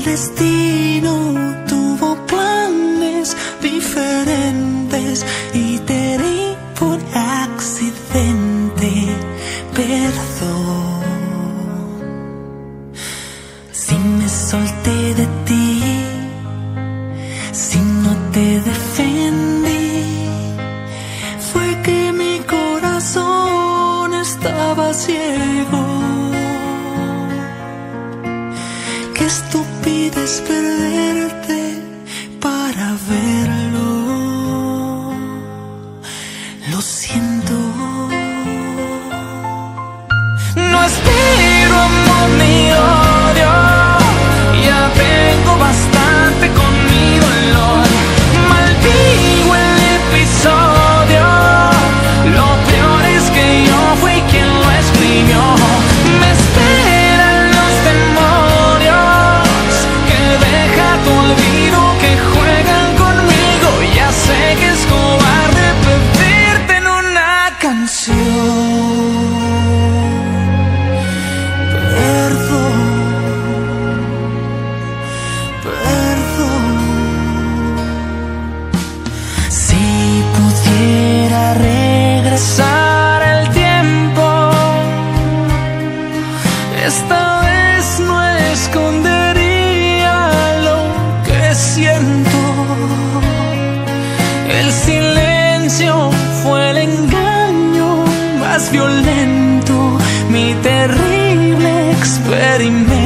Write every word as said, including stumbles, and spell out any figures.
destino tuvo planes diferentes y te herí por accidente. Perdón si me solté de ti, si no te defendí. Fue que mi corazón estaba ciego. Qué estupidez perderte para verlo. Lo siento. No espero amor ni odio, ya tengo bastante con mi dolor. Maldigo el episodio, lo peor es que yo fui quien lo escribió. Me esperan los demonios que deja tu olvido, que juegan conmigo. Ya sé que es cobarde pedirte en una canción. Regresar el tiempo, esta vez no escondería lo que siento. El silencio fue el engaño más violento, mi terrible experimento.